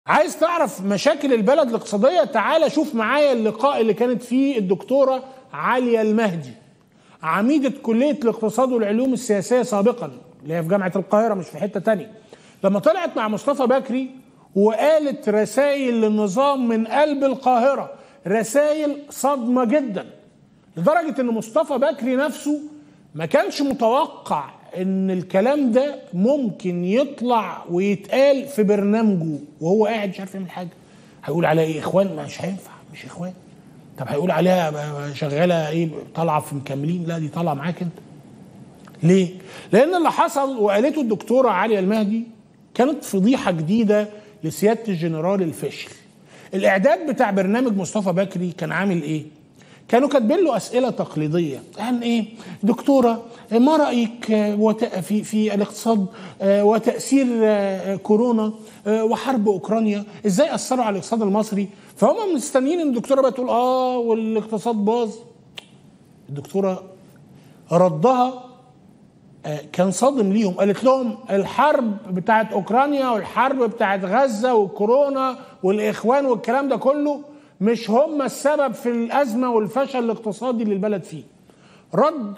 عايز تعرف مشاكل البلد الاقتصادية؟ تعالى شوف معايا اللقاء اللي كانت فيه الدكتورة عالية المهدي، عميدة كلية الاقتصاد والعلوم السياسية سابقا، اللي هي في جامعة القاهرة مش في حتة تانية، لما طلعت مع مصطفى بكري وقالت رسائل للنظام من قلب القاهرة، رسائل صادمة جدا، لدرجة ان مصطفى بكري نفسه ما كانش متوقع ان الكلام ده ممكن يطلع ويتقال في برنامجه وهو قاعد مش عارف يعمل حاجه. هيقول عليها ايه؟ اخوان؟ مش هينفع، مش اخوان. طب هيقول عليها شغاله ايه؟ طالعه في مكملين؟ لا، دي طالعه معاك انت. ليه؟ لان اللي حصل وقالته الدكتوره عاليه المهدي كانت فضيحه جديده لسياده الجنرال الفاشل. الاعداد بتاع برنامج مصطفى بكري كان عامل ايه؟ كانوا كاتبين له اسئله تقليديه عن ايه؟ دكتوره، ما رايك في الاقتصاد وتاثير كورونا وحرب اوكرانيا، ازاي اثروا على الاقتصاد المصري؟ فهم مستنيين ان الدكتوره بقى تقول والاقتصاد باظ. الدكتوره ردها كان صادم ليهم، قالت لهم الحرب بتاعت اوكرانيا والحرب بتاعت غزه والكورونا والاخوان والكلام ده كله مش هم السبب في الأزمة والفشل الاقتصادي اللي البلد فيه. رد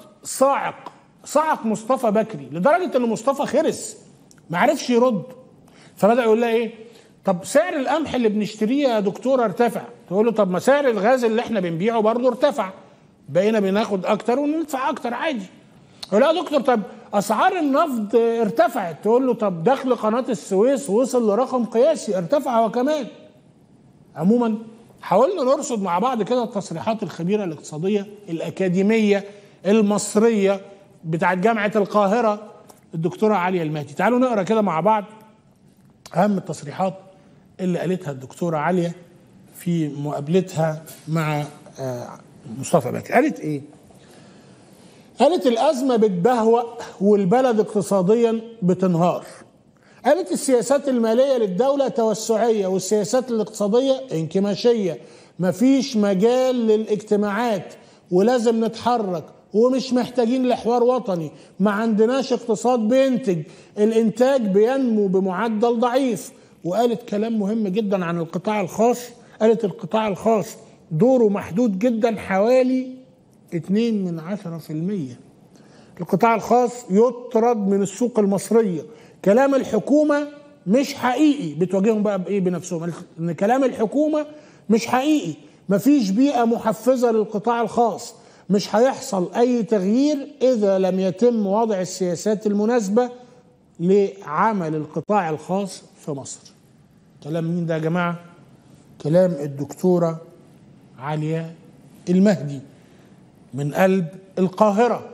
صاعق مصطفى بكري لدرجة ان مصطفى خرس ما عرفش يرد، فبدأ يقول لها ايه؟ طب سعر القمح اللي بنشتريه يا دكتورة ارتفع. تقول له طب ما سعر الغاز اللي احنا بنبيعه برضه ارتفع، بقينا بناخد اكتر وندفع اكتر عادي. يقول لها يا دكتور طب اسعار النفط ارتفعت. تقول له طب دخل قناة السويس وصل لرقم قياسي ارتفع هو كمان. عموما حاولنا نرصد مع بعض كده التصريحات الخبيرة الاقتصادية الأكاديمية المصرية بتاعت جامعة القاهرة الدكتورة عالية المهدي. تعالوا نقرأ كده مع بعض أهم التصريحات اللي قالتها الدكتورة عالية في مقابلتها مع مصطفى بكري. قالت إيه؟ قالت الأزمة بتبهوأ والبلد اقتصاديا بتنهار. قالت السياسات المالية للدولة توسعية والسياسات الاقتصادية انكماشية، مفيش مجال للاجتماعات ولازم نتحرك ومش محتاجين لحوار وطني، ما عندناش اقتصاد بينتج، الانتاج بينمو بمعدل ضعيف. وقالت كلام مهم جدا عن القطاع الخاص، قالت القطاع الخاص دوره محدود جدا، حوالي 2%. القطاع الخاص يطرد من السوق المصرية. كلام الحكومة مش حقيقي. بتواجههم بقى بإيه؟ بنفسهم، إن كلام الحكومة مش حقيقي، مفيش بيئة محفزة للقطاع الخاص، مش هيحصل أي تغيير إذا لم يتم وضع السياسات المناسبة لعمل القطاع الخاص في مصر. كلام مين ده يا جماعة؟ كلام الدكتورة عالية المهدي من قلب القاهرة.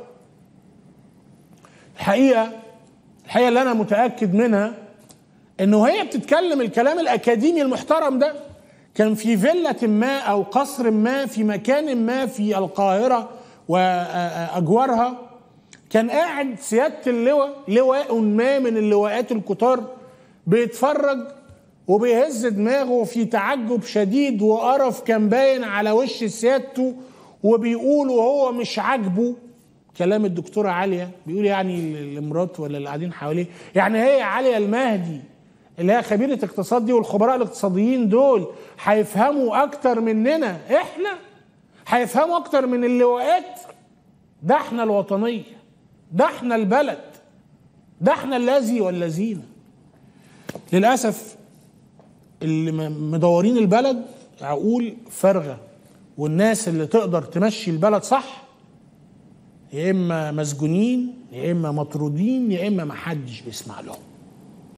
الحقيقة اللي أنا متأكد منها إنه هي بتتكلم الكلام الأكاديمي المحترم ده كان في فيلة ما أو قصر ما في مكان ما في القاهرة وأجوارها، كان قاعد سيادة اللواء، لواء ما من اللواءات الكتار، بيتفرج وبيهز دماغه في تعجب شديد وقرف كان باين على وش سيادته، وبيقول وهو مش عاجبه كلام الدكتورة عالية. بيقول يعني لمراته ولا اللي قاعدين حواليه، يعني هي عالية المهدي اللي هي خبيرة اقتصاد دي والخبراء الاقتصاديين دول هيفهموا أكتر مننا إحنا؟ هيفهموا أكتر من اللواءات؟ ده إحنا الوطنية، ده إحنا البلد، ده إحنا الذي والذين. للأسف اللي مدورين البلد عقول فارغة، والناس اللي تقدر تمشي البلد صح يا إما مسجونين يا إما مطرودين يا إما محدش بيسمع لهم.